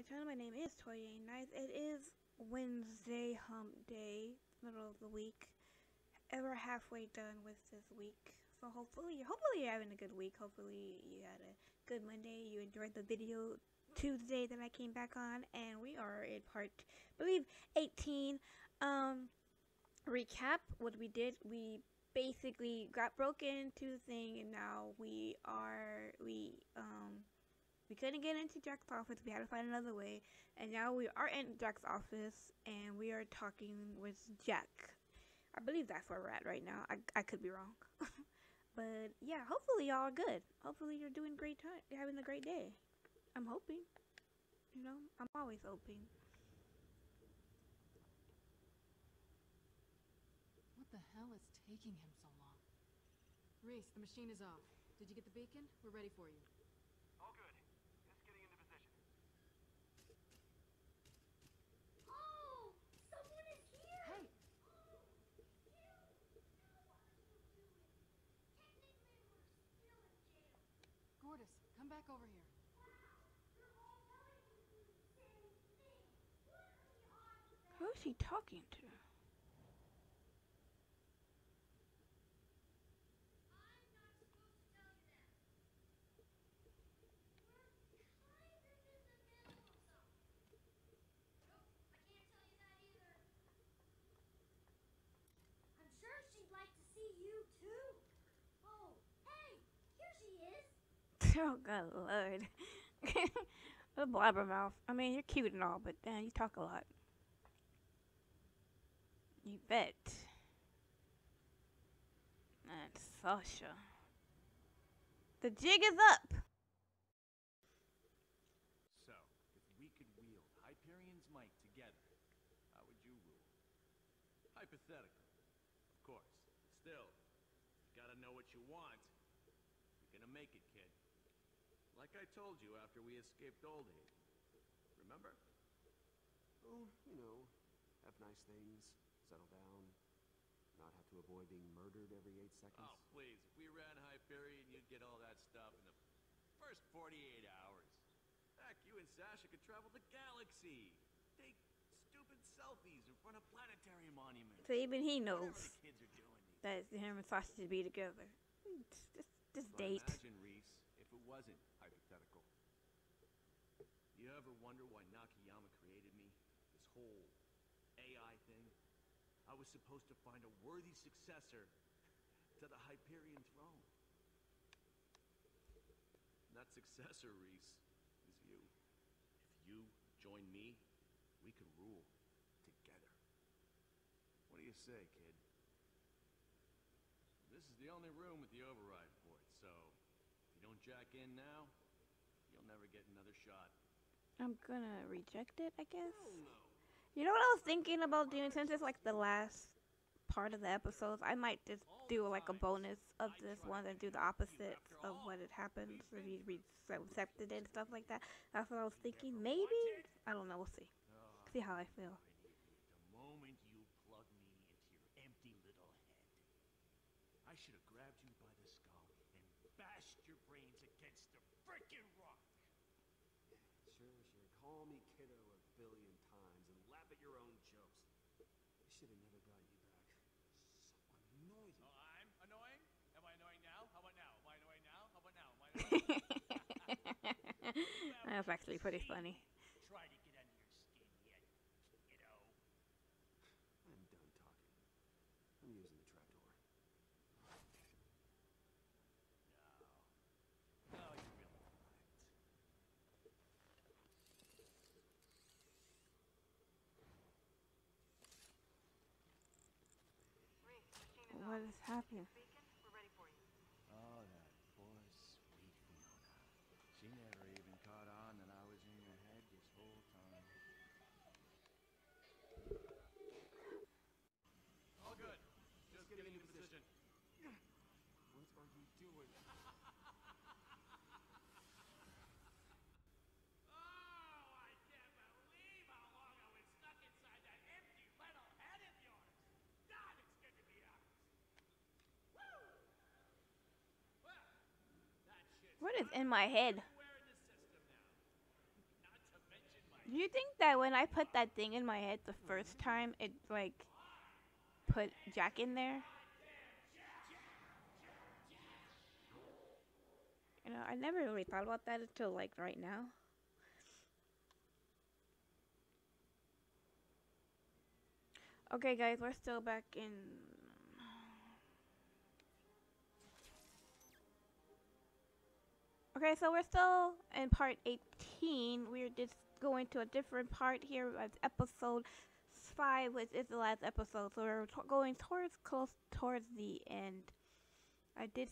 channel. My name is Toya Nice. It is Wednesday hump day, middle of the week. We're halfway done with this week. So hopefully you're having a good week. Hopefully you had a good Monday. You enjoyed the video Tuesday that I came back on, and we are in part, I believe, 18. Recap what we did. We basically got broken into the thing, and now we couldn't get into Jack's office. We had to find another way. And now we are in Jack's office and we are talking with Jack. I believe that's where we're at right now. I could be wrong. But yeah, hopefully y'all are good. Hopefully you're doing great time. You're having a great day. I'm hoping. You know, I'm always hoping. What the hell is taking him so long? Reese, the machine is off. Did you get the beacon? We're ready for you. All good. Just getting into position. Oh! Someone is here! Hey! Technically, we're still in jail. Gordis, come back over here. Wow! You're all telling me the same thing. What are the odds of that? Who is he talking to? I'm not supposed to tell you that. We're kind of in the middle of something. Nope, I can't tell you that either. I'm sure she'd like to see you too. Oh, hey, here she is. Oh god lord. A blabbermouth. I mean, you're cute and all, but you talk a lot. You bet. And Sasha. The jig is up! So, if we could wield Hyperion's might together, how would you rule? Hypothetical, of course. Still, you gotta know what you want. You're gonna make it, kid. Like I told you after we escaped Old Haven. Remember? Oh, you know, have nice things, settle down, not have to avoid being murdered every 8 seconds. Oh, please. If we ran Hyperion, you'd get all that stuff in the first 48 hours. Heck, you and Sasha could travel the galaxy. Take stupid selfies in front of planetary monuments. So even he Whatever knows the kids are doing these that him and Sasha should be together. This But date. imagine, Reese, if it wasn't hypothetical. You ever wonder why Nakayama created me? This whole AI thing? I was supposed to find a worthy successor to the Hyperion throne. And that successor, Reese, is you. If you join me, we could rule together. What do you say, kid? This is the only room with the override port, so if you don't jack in now, you'll never get another shot. I'm gonna reject it, I guess. Hell no. You know what I was thinking about doing, since it's like the last part of the episodes? I might just do like a bonus of this one and do the opposite of what it happens if you accepted it and stuff like that. That's what I was thinking. Maybe? I don't know. We'll see. See how I feel. The moment you plug me into your empty little head, I should have grabbed you by the skull and bashed your brains against the frickin' rock. Sure. Call me kiddo a billion times and laugh at your own jokes. I should have never got you back. So annoying. Oh, I'm annoying? Am I annoying now? How about now? Am I annoying now? How about now? Am I annoying now? That's actually pretty funny. Try to get under your skin yet, kiddo. I'm done talking. I'm using the trapdoor. No, you're really not. What is happening? We're ready for you. Oh, that poor, sweet Fiona. She never even caught on that I was in your head this whole time. All good. Just getting into position. What are you doing? Oh, I can't believe how long I was stuck inside that empty little head of yours. God, it's good to be honest. Woo! Well, that shit's What is not in my head? everywhere in the system now. Not to mention my you think that when I put that thing in my head the first time, it like put Jack in there? You know, I never really thought about that until like right now. Okay, guys, we're still back in. Okay, so we're still in part 18. We're just going to a different part here. It's episode 5, which is the last episode. So we're going close towards the end. I did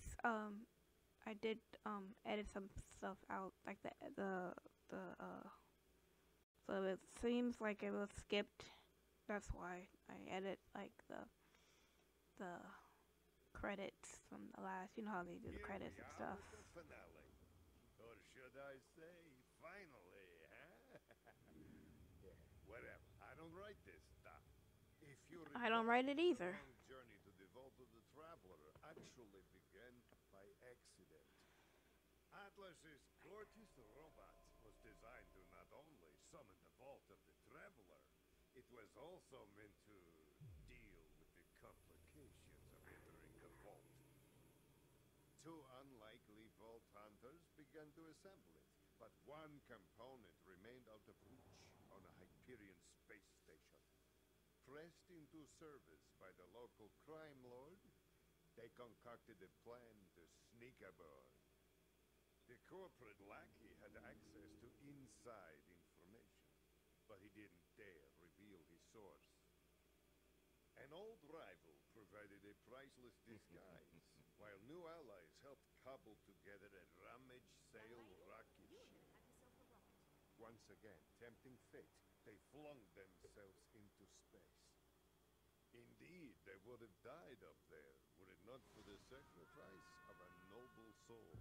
edit some stuff out, like the. So it seems like it was skipped. That's why I edit like the credits from the last. You know how they do the credits and stuff. Finale. Or should I say, finally, huh? Yeah, whatever. I don't write this stuff. If you I don't write it either. The long journey to the Vault of the Traveler actually began by accident. Atlas's gorgeous robot was designed to not only summon the Vault of the Traveler, it was also meant to deal with the complications of entering the vault. Two unlikely vault hunters began to assemble it, but one component remained out of reach on a Hyperion space station. Pressed into service by the local crime lord, they concocted a plan to sneak aboard. The corporate lackey had access to inside information, but he didn't dare reveal his source. An old rival provided a priceless disguise, while new allies helped cobble together a rummage-sale rocket ship. Once again, tempting fate, they flung themselves into space. Indeed, they would have died up there were it not for the sacrifice of a noble soul.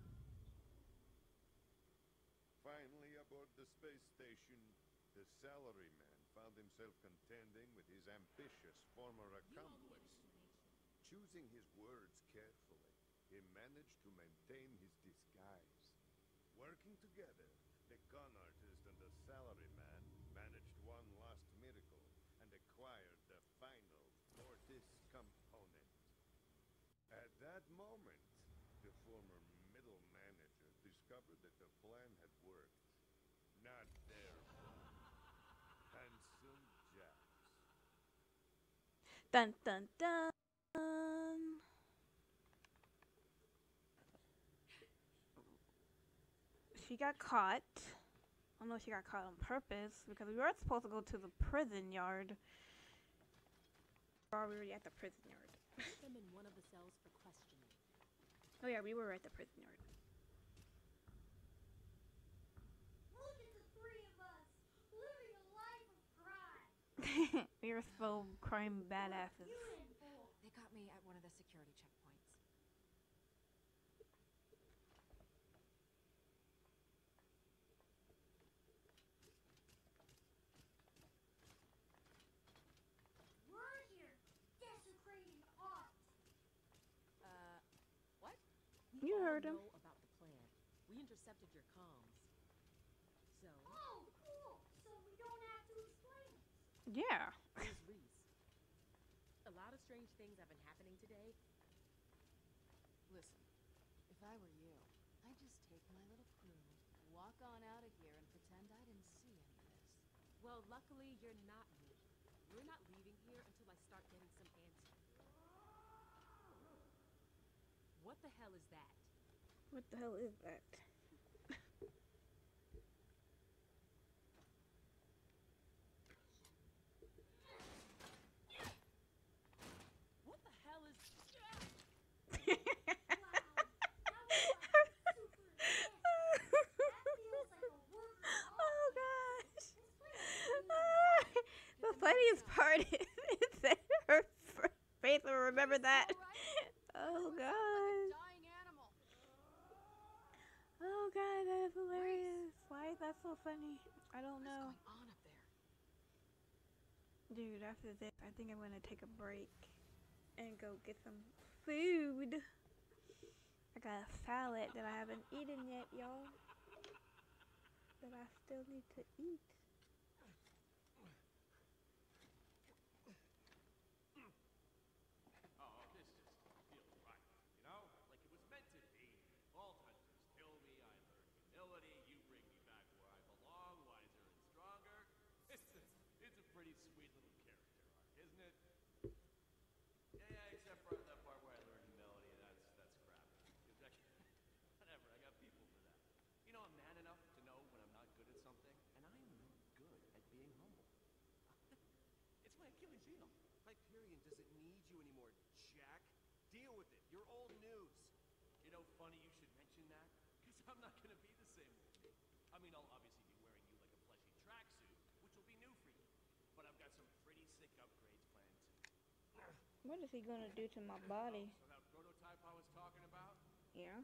Finally, aboard the space station, the salaryman found himself contending with his ambitious former accomplice. Choosing his words carefully, he managed to maintain his disguise. Working together, the con artist and the salaryman managed one last miracle and acquired the final Fortis component. At that moment, the former middle manager discovered that the plan had worked. Not their plan. Handsome Jack's. Dun dun dun. She got caught. I don't know if she got caught on purpose because we were supposed to go to the prison yard. We were already at the prison yard. Put them in one of the cells for questioning. Oh yeah, we were at the prison yard. Look at the three of us, living a life of crime. We were so crime badasses. You in for? They got me at one of the security checkpoints. We're here, desecrating art. What? We You all heard him. know about the plan. We intercepted your comms. So, Oh, cool. So we don't have to explain it. Yeah. where's Reese? A lot of strange things have been happening today. Listen, if I were you, I'd just take my little crew, walk on out of here and pretend I didn't see any of this. Well, luckily you're not me. We're not leaving here until I start getting some answers. What the hell is that? What the hell is that? What the hell is... Wow, that was like super intense. That feels like a work of Oh art. gosh. This place is beautiful. The funniest part is that her face will remember that. Oh gosh. Dying animal. Oh god, that is hilarious. Why is that so funny? I don't What's know. going on up there? Dude, after this, I think I'm gonna take a break and go get some food. I got a salad that I haven't eaten yet, y'all. That I still need to eat. know, I'm man enough to know when I'm not good at something, and I am not good at being humble. It's my Achilles heel. Hyperion doesn't need you anymore, Jack. Deal with it. You're old news. You know, funny you should mention that, because I'm not going to be the same with you. I mean, I'll obviously be wearing you like a fleshy tracksuit, which will be new for you. But I've got some pretty sick upgrades planned too. What is he gonna do to my body? So that prototype I was talking about? Yeah.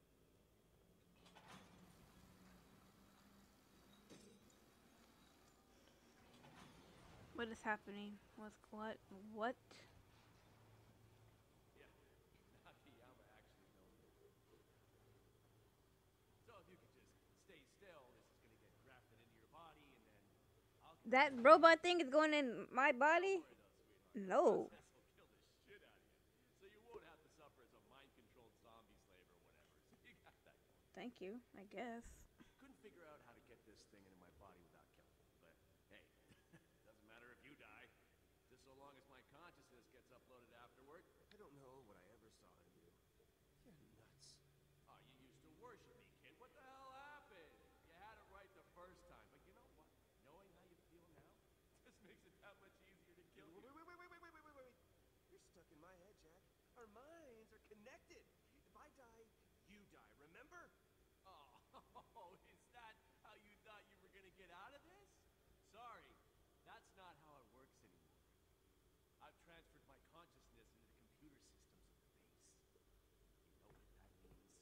What is happening? What? What? Yeah, Nakayama actually knows me. So if you could just stay still, this is going to get grafted into your body, and then I'll... That robot thing is going in my body? Don't worry though, No. sweetheart. The process will kill the shit out of you. So you won't have to suffer as a mind-controlled zombie slave or whatever. So you got that going. Thank you, I guess. Couldn't figure out how to get this thing into my body without killing me. But hey, doesn't matter if you die. Just so long as my consciousness gets uploaded afterward. I don't know what I ever saw in you. You're nuts. Oh, you used to worship me, kid. What the hell happened? You had it right the first time. But you know what? Knowing how you feel now just makes it that much easier to kill you. Wait. You're stuck in my head, Jack. Our minds are connected. If I die, you die, remember? Oh, is that how you thought you were gonna get out of this? Sorry, that's not how it works anymore. I've transferred my consciousness into the computer systems of the base. You know what that means?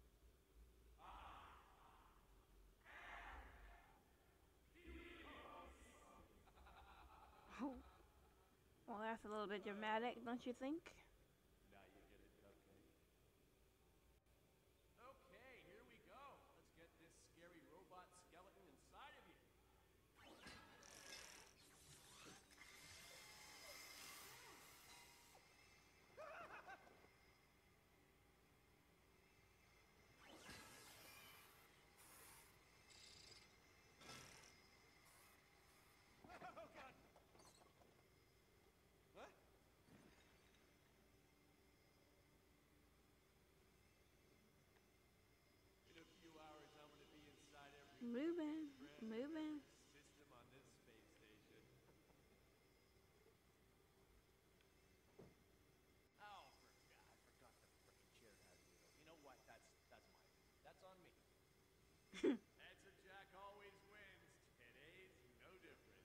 Oh. Well, that's a little bit dramatic, don't you think? Now you get it, okay? Okay, here we go. Let's get this scary robot skeleton inside of you. Oh, God! What? In a few hours, I'm gonna be inside every Moving, brand moving. system on this space station. Oh, I forgot the frickin' chair had a wheel. You know what? That's my fault. That's on me. That's a Jack always wins. Today's no different.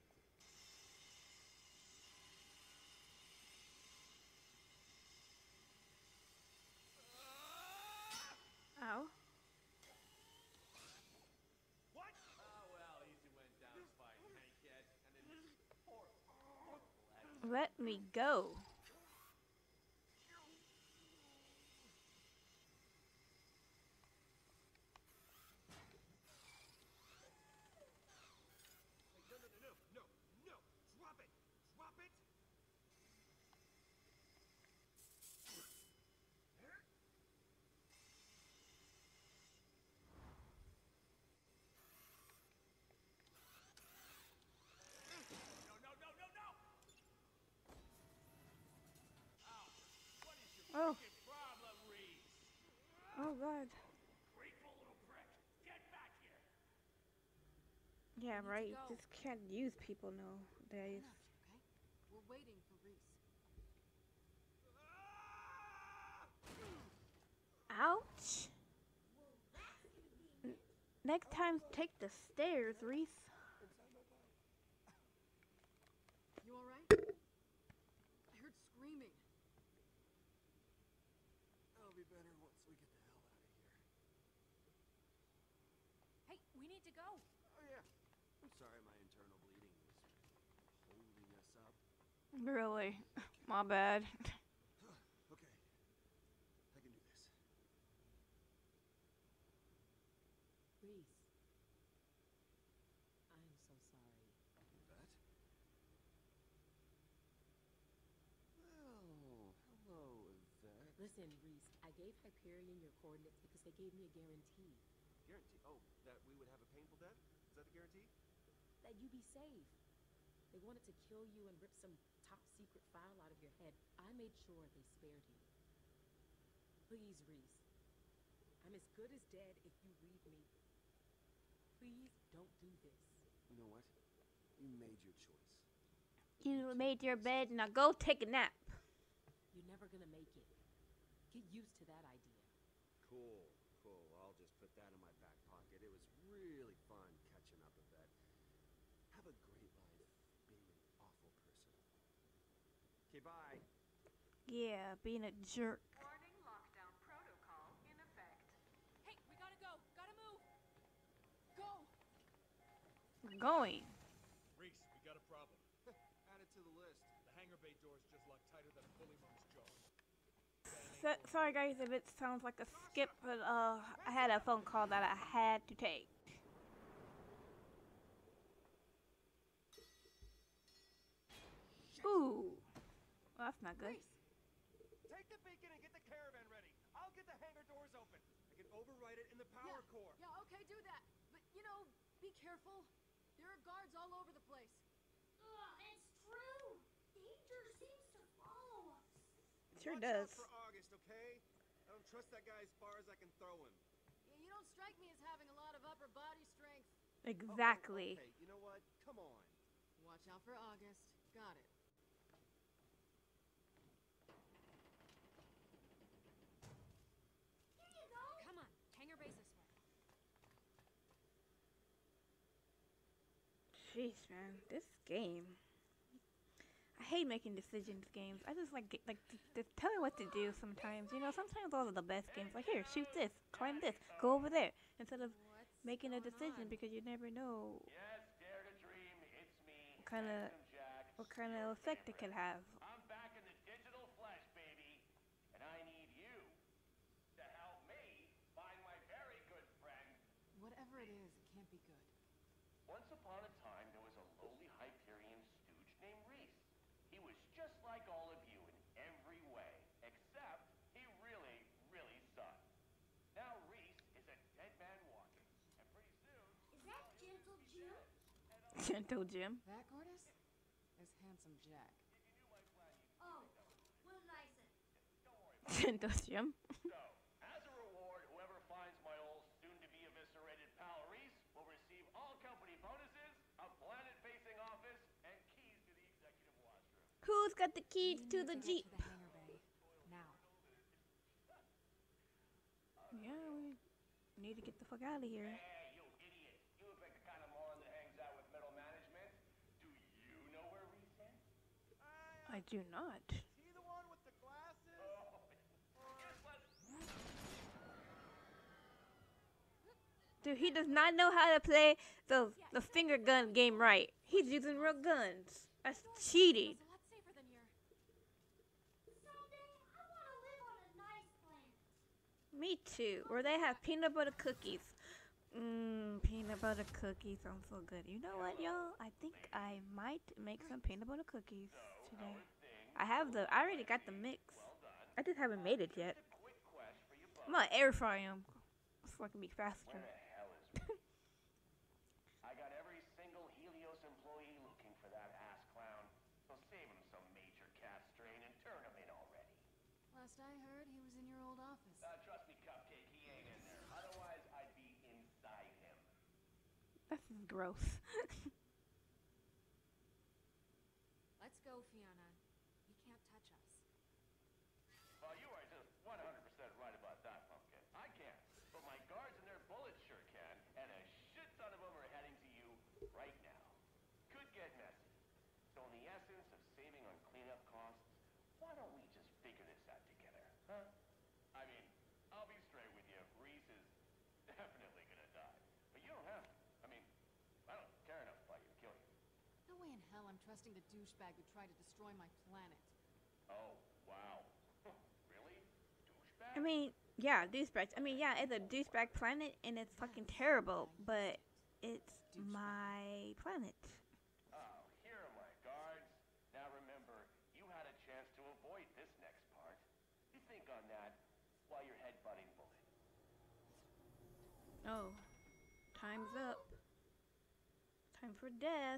Ow. What? Oh, well, easy went down fighting, hey, kid. And then poor Lex. Let me go. No. Drop it. Drop it. No. Ow. What is your Oh. freaking problem, Reese? Oh, God. Grateful little prick. Get back here. Yeah, We need to right. go. Just can't use people nowadays. Enough, okay? We're waiting for Reese. Ouch. Next time, take the stairs, Reese. You alright? I heard screaming. I'll be better once we get the hell out of here. Hey, we need to go. Oh, yeah. I'm sorry my internal bleeding was holding us up. Really? My bad. Okay. I can do this. Reese. I'm so sorry. That? Well, hello, Yvette. Listen, Reese, I gave Hyperion your coordinates because they gave me a guarantee Guarantee? Oh, that we would have a painful death? Is that the guarantee? that you'd be safe. They wanted to kill you and rip some top secret file out of your head. I made sure they spared you. Please, Reese. I'm as good as dead if you leave me. Please don't do this. You know what? You made your choice. You made your bed, now go take a nap. You're never gonna make it. Get used to that idea. Cool, cool. I'll just put that in my back pocket. It was really fun catching up a bit. Have a great life being an awful person. Okay, bye. Yeah, being a jerk. Warning, lockdown protocol in effect. Hey, we gotta go. Gotta move. Go. We're going. Reese, we got a problem. Add it to the list. The hangar bay door's just locked tighter than a bully monk's jaw. Sorry guys if it sounds like a skip, but I had a phone call that I had to take. Ooh, well, that's not good. Take the beacon and get the caravan ready. I'll get the hangar doors open. I can override it in the power core. Yeah, okay, do that. But, you know, be careful. There are guards all over the place. Ugh, it's true. Danger seems to follow us. Sure Watch does. out for August, okay? I don't trust that guy as far as I can throw him. Yeah, you don't strike me as having a lot of upper body strength. Exactly. Okay, you know what? Come on. Watch out for August. Got it. Here you go. Come on, hangar base this way. Jeez, man, this game. I hate making decisions games. I just like just tell me what to do sometimes. You know, sometimes those are the best games. Like here, shoot this, climb this, go over there, instead of What's making a going decision on? because you never know Yes, dare to dream. It's me. what kind of effect it could have. I'm back in the digital flesh, baby. And I need you to help me find my very good friend. Whatever it is, it can't be good. Once upon a time, there was a lowly Hyperion stooge named Reese. He was just like all of you in every way, except he really, really sucked. Now Reese is a dead man walking, and pretty soon... Is that Gentle Jim? Gentle Jim. That, Gortys, is Handsome Jack. Oh, Will Nyson. Gentle Jim. So, as a reward, whoever finds my old soon-to-be eviscerated pal Reese will receive all company bonuses, a planet-facing office, and keys to the executive washroom. Who's got the keys We to need the to get Jeep? to the hangar bay. Now. Yeah, we need to get the fuck out of here. Hey, you idiot! You look like the kind of moron that hangs out with middle management. Do you know where Reese is? I do not. He the one with the glasses? Guess what? Dude, he does not know how to play the finger gun game right. He's using real guns. That's cheating. It's a lot safer than here. Someday, I want to live on a nice planet. Me too. Where they have peanut butter cookies. Peanut butter cookies sounds so good. You know what, y'all? I think I might make some peanut butter cookies today. I already got the mix. I just haven't made it yet. Quick quest for you both. I'm gonna air fry them so I can be faster. Where the hell is Reese? I got every single Helios employee looking for that ass clown. So save him some major cat strain and turn him in already. Last I heard, he was in your old office. Trust me, Cupcake, he ain't in there. Otherwise, I'd be inside him. This is gross. Let's go, Fiona. You can't touch us. Well, you are just 100% right about that, Pumpkin. I can't, but my guards and their bullets sure can, and a shit ton of them are heading to you right now. Could get messy. So in the essence of saving on cleanup costs, why don't we just figure this out together, huh? I mean, I'll be straight with you. Reese is definitely gonna die. But you don't have to. I mean, I don't care enough about you to kill you. No way in hell I'm trusting the douchebag who tried to destroy my planet. Oh, wow. Really? Douchebag? I mean, yeah, douchebags. I mean, yeah, it's a douchebag planet and it's fucking terrible, but it's my planet. Oh, here are my guards. Now remember, you had a chance to avoid this next part. You think on that while you're headbutting bullets. Oh, time's up. Time for death.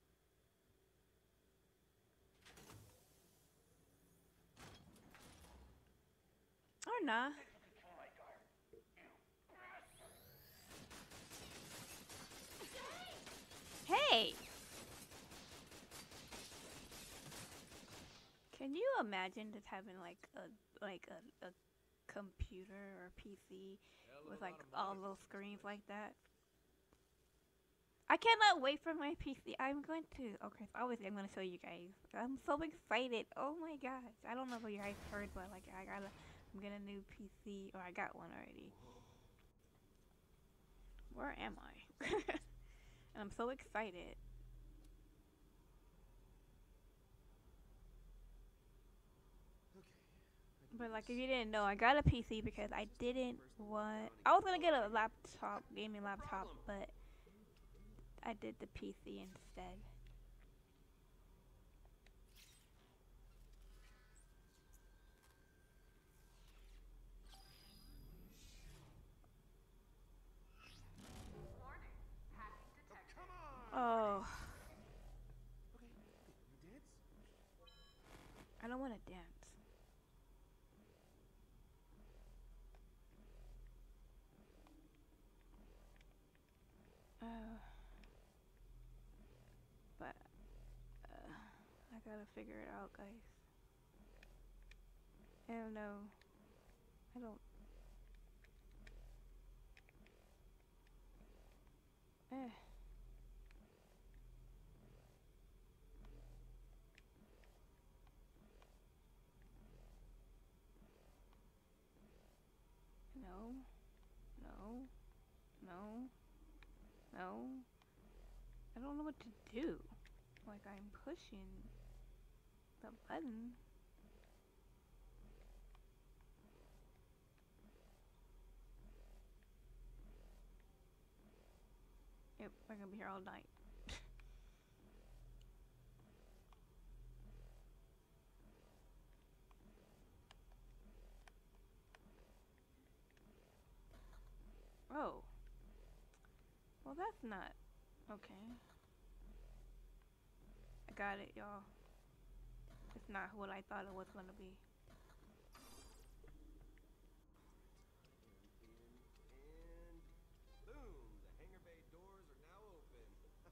Or nah. You could kill my guard. You. Hey! Can you imagine just having like a computer or PC with like all those screens like that? I cannot wait for my PC. I'm going to. Okay, so obviously I'm going to show you guys. I'm so excited. Oh my gosh! I don't know if you guys heard, but like I'm getting a new PC, or I got one already. Where am I? And I'm so excited. But like, if you didn't know, I got a PC because I didn't want. I was gonna get a laptop, gaming laptop, but I did the PC instead. Warning. Hacking detected. Come on! Oh, Okay, you dance? I don't want to dance. But I gotta figure it out, guys. I don't know. I don't. Eh. No. No. No. No. I don't know what to do. Like, I'm pushing the button. Yep, we're gonna be here all night. Oh. Well, that's not okay. I got it, y'all. It's not what I thought it was gonna be. And boom! The hangar bay doors are now open.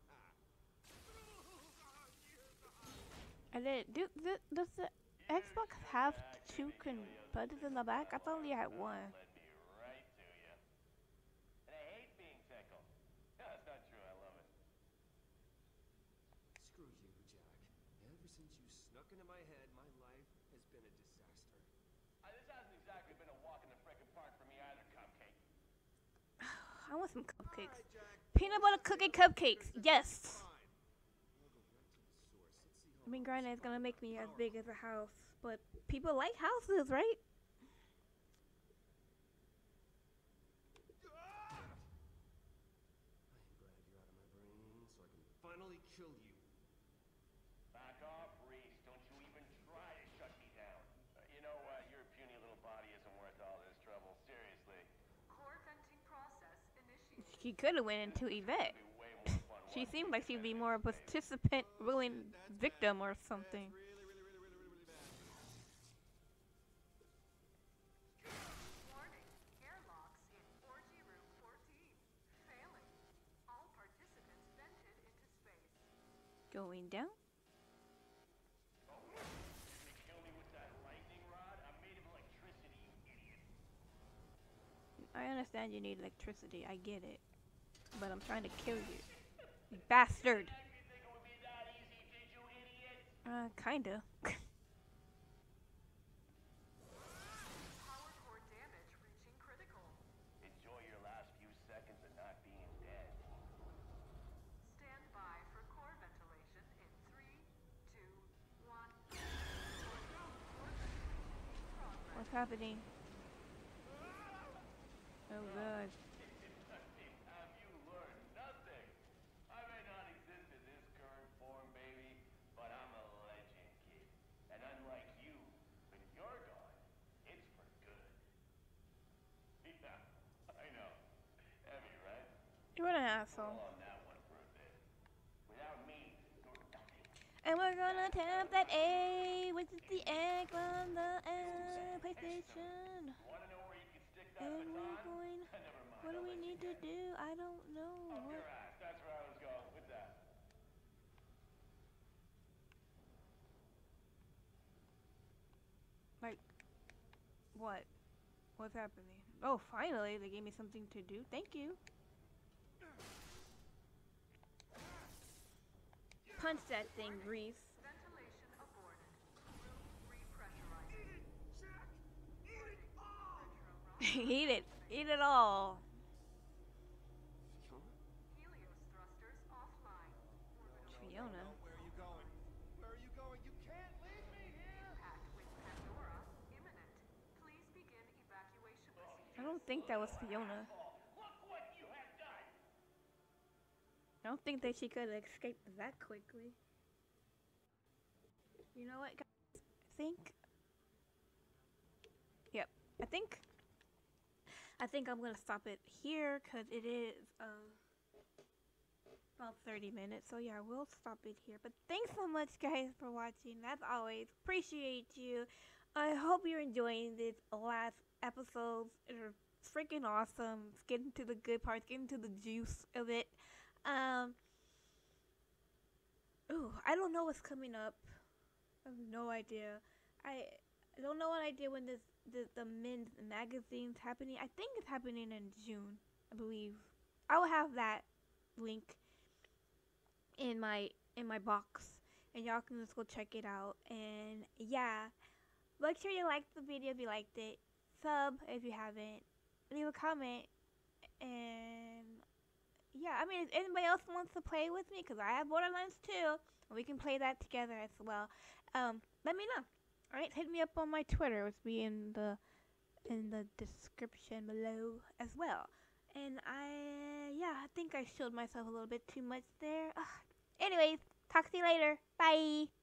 I did. Does the Xbox have two buttons in the back? I thought only had one. Led me right to you. And I hate being tickled. No, that's not true. I love it. Screw you, Jack. Ever since you snuck into my head, my life has been a disaster. This hasn't exactly been a walk in the frickin' park for me either, Cupcake. I want some cupcakes. Alright, Jack. Peanut butter cookie cupcakes. Yes. Fine. We'll go right to the source. Let's see how I mean, long granted, this it's gonna make me as power big as a house, but people like houses, right? I am glad you're out of my brain, so I can finally kill you. Back off, Reese. Don't you even try to shut me down. You know what? Your puny little body isn't worth all this trouble. Seriously. Core venting process initiated. She could have went into Yvette. It'd be way more fun She watching seemed you like she'd be defend more a it in space. participant, willing victim or something. That's really bad. Warning. Airlocks in orgy room 14. Failing. All participants vented into space. Going down. You kill me with that lightning rod? I'm made of electricity, you idiot. I understand you need electricity. I get it. But I'm trying to kill you. You bastard. You think it would be that easy, did you, idiot? Kinda. Power core damage reaching critical. Enjoy your last few seconds of not being dead. Stand by for core ventilation in 3, 2, 1. What's happening? Oh god. Have you learned nothing? I may not exist in this current form, baby, but I'm a legend, kid. And unlike you, when you're gone, it's for good. Yeah, I know. Heavy, right? You're an Roll asshole. on that one for a bit. Without me, you're nothing. And we're gonna tap that A, which is the egg from the PlayStation. Wanna know where you can stick that And we're baton? going. Never mind. What do I'll we let you need to guess. do? I don't know. Up What? your ass. That's where I was going with that. What? What's happening? Oh, finally, they gave me something to do. Thank you. Punch that thing, Reese. Ventilation aborted. Room repressurizing. Eat it. Eat it all. Fiona? Helios thrusters offline. Fiona. Where are you going? Where are you going? You can't leave me here! Impact with Pandora imminent. Please begin evacuation procedures. I don't think that was Fiona. I don't think that she could have escaped that quickly. You know what, guys? I think. Yep. I think I'm gonna stop it here because it is about 30 minutes. So yeah, we'll stop it here. But thanks so much, guys, for watching. As always, appreciate you. I hope you're enjoying this last episodes. They're freaking awesome. It's getting to the good parts, getting to the juice of it. Ooh, I don't know what's coming up. I have no idea. I don't know what idea when the men's magazine's happening. I think it's happening in June, I believe. I will have that link in my box, and y'all can just go check it out. And yeah, make sure you like the video if you liked it. Sub if you haven't. Leave a comment. And yeah, I mean, if anybody else wants to play with me, because I have Borderlands too, we can play that together as well. Let me know. Alright, hit me up on my Twitter, which will be in the description below as well. And I think I showed myself a little bit too much there. Anyways, talk to you later. Bye.